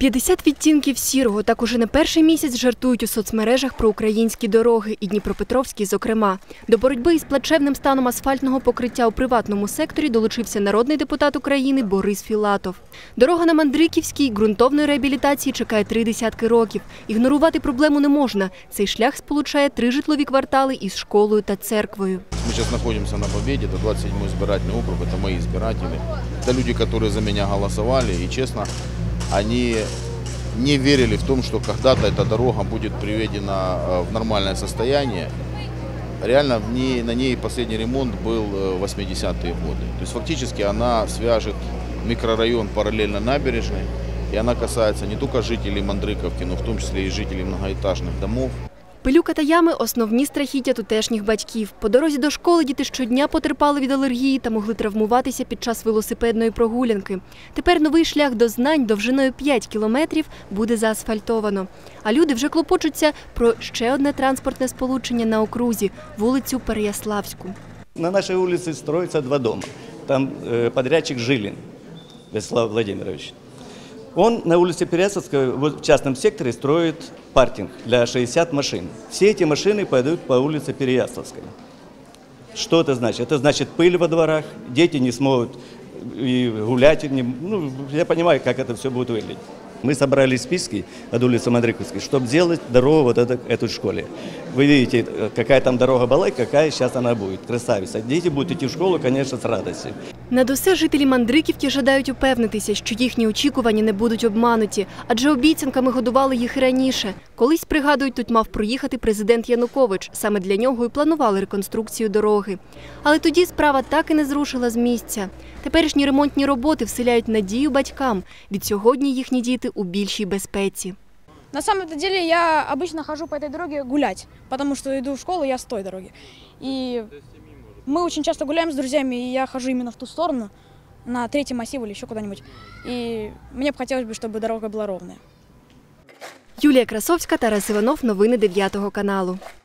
50 відтінків сірого. Так уже не перший місяць жартують у соцмережах про українські дороги, і дніпропетровські зокрема. До боротьби із плачевним станом асфальтного покриття у приватному секторі долучився народний депутат України Борис Філатов. Дорога на Мандриківській ґрунтовної реабілітації чекає 30 років. Ігнорувати проблему не можна. Цей шлях сполучає 3 житлові квартали із школою та церквою. Мы сейчас находимся на Победе, это 27-й избирательный округ, это мои избиратели. Это люди, которые за меня голосовали, и честно, они не верили в том, что когда-то эта дорога будет приведена в нормальное состояние. Реально на ней последний ремонт был в 80-е годы. То есть фактически она свяжет микрорайон параллельно набережной, и она касается не только жителей Мандриковки, но в том числе и жителей многоэтажных домов. Пилюка та ями – основні страхіття тутешніх батьків. По дорозі до школи діти щодня потерпали від алергії та могли травмуватися під час велосипедної прогулянки. Тепер новий шлях до знань довжиною 5 кілометрів буде заасфальтовано. А люди вже клопочуться про ще одне транспортне сполучення на окрузі – вулицю Переяславську. На нашей улице строится 2 дома. Там подрядчик Жилин Вячеслав Владимирович. Он на улице Переяславской в частном секторе строит паркинг для 60 машин. Все эти машины пойдут по улице Переяславской. Что это значит? Это значит пыль во дворах, дети не смогут и гулять. Я понимаю, как это все будет выглядеть. Мы собрали списки от улицы Мандриковской, чтобы сделать дорогу вот этой школе. Вы видите, какая там дорога была и какая сейчас она будет. Красавица. Дети будут идти в школу, конечно, с радостью. Над усе жителі Мандриківки жадають упевнитися, що їхні очікування не будуть обмануті, адже обіцянками годували їх і раніше. Колись, пригадують, тут мав проїхати президент Янукович. Саме для нього і планували реконструкцію дороги. Але тоді справа так і не зрушила з місця. Теперішні ремонтні роботи вселяють надію батькам. Від сьогодні їхні діти у більшій безпеці. На самом-то деле я обычно хожу по этой дороге гулять, потому что иду в школу, я с той дороги. И мы очень часто гуляем с друзьями, и я хожу именно в ту сторону, на 3-й массив или еще куда-нибудь. И мне бы хотелось, чтобы дорога была ровная. Юлія Красовська, Тарас Іванов. Новини 9 каналу.